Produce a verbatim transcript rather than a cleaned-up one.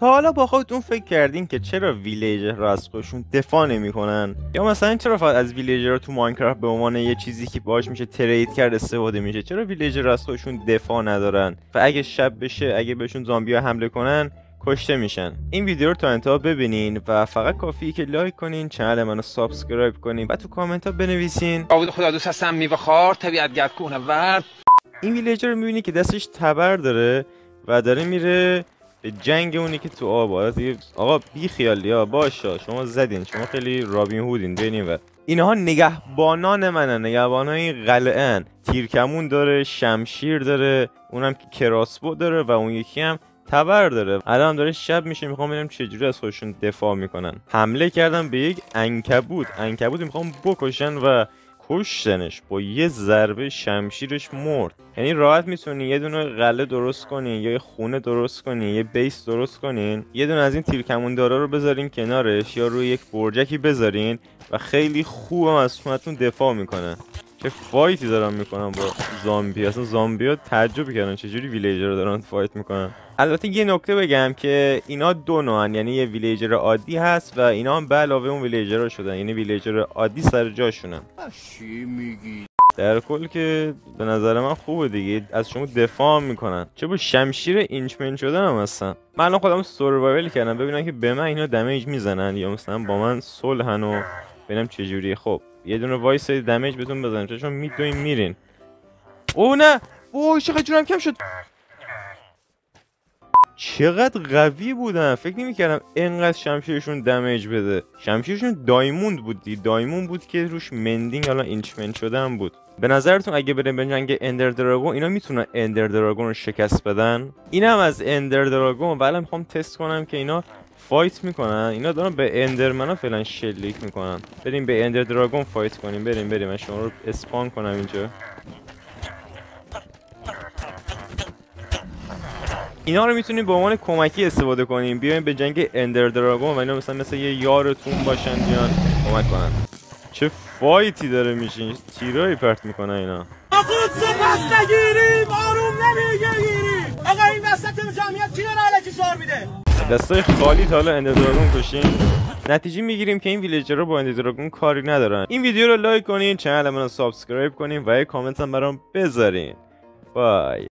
تا حالا با خودتون فکر کردین که چرا ویلیجر رو از خودشون دفاع نمیکنن؟ یا مثلا چرا فقط از ویلیجر تو ماینکرافت به عنوان یه چیزی که باهاش میشه ترید کرد استفاده میشه؟ چرا ویلیجر از خودشون دفاع ندارن و اگه شب بشه، اگه بهشون زامبیا حمله کنن، کشته میشن؟ این ویدیو رو تا انتها ببینین و فقط کافیه که لایک کنین، کانال منو سابسکرایب کنین و تو کامنت ها بنویسین آود خدا دوست هستم، میوه خار، طبیعتگرد، کوهنورد. این ویلیجر رو میبینی که دستش تبر داره و داره میره به جنگ اونی که تو آب. آقا بی خیالیا باشه، شما زدین، شما خیلی رابین هودین، ببینین و اینها نگهبانان منن، نگهبانای قلعه‌ان. تیرکمون داره، شمشیر داره، اونم که کراسبو داره و اون یکی هم تبر داره. الان داره شب میشه، میخوام ببینم چجوری از خودشون دفاع میکنن. حمله کردن به یک عنکبوت، عنکبوت میخوام بکشن و کشتنش، با یه ضربه شمشیرش مرد. یعنی راحت میتونین یه دونه قلعه درست کنین، یا یه خونه درست کنین، یه بیس درست کنین، یه دونه از این تیرکموندارا رو بذارین کنارش یا روی یک برجکی بذارین و خیلی خوب هم از خونتون دفاع میکنه. چه فایتی دارن میکنن با زامبی، اصلا زامبیا تعجب کردن چجوری ویلیجر رو دارن فایت میکنن. البته یه نکته بگم که اینا دو نوعن، یعنی یه ویلیجر عادی هست و اینا هم به علاوه اون ویلیجرها شدن، یعنی ویلیجر عادی سر جاشونن. چی میگی؟ در کل که به نظر من خوبه دیگه، از شما دفاع میکنن. چه با شمشیر اینچمن شدن هم هستن. من الان خودم سروایول کردم ببینم که به من اینا دمیج میزنن یا مثلا با من صلحن و ببینم چه جوریه. خب یه دونه وایس دمیج بهتون بزنم چون میدوین میرین. اوه نه، اوه چقدر جونم کم شد. چقدر قوی بودن، فکر نمی‌کردم اینقدر شمشیرشون دمیج بده. شمشیرشون دایموند بود دی دایموند بود که روش مندینگ حالا اینچمنت شدن بود. به نظرتون اگه بریم به جنگ اندر دراگون اینا میتونن اندر دراگون رو شکست بدن؟ اینم از اندر دراگون. ولی میخوام تست کنم که اینا فایت میکنن. اینا دارن به اندرمنا فعلا شلیک میکنن. بریم به اندر دراگون فایت کنیم. بریم بریم من شما رو اسپان کنم اینجا. اینا رو میتونیم به عنوان کمکی استفاده کنیم. بیایم به جنگ اندر دراگون و اینا مثلا مثل یه یارتون باشن بیان کمک کنن. چه فایتی داره میشین، تیرایی پرت میکنن اینا. خود سپس نگیریم، آروم نمیگیریم. آقا این وسط جمعیت کی داره علکی شعار میده؟ دستای خالی تا حالا اندر دراگون کشین. نتیجه میگیریم که این ویلیجرها با اندر دراگون کاری ندارن. این ویدیو رو لایک کنین، کانال منو سابسکرایب کنین و یه کامنت هم برام بذارین. بای.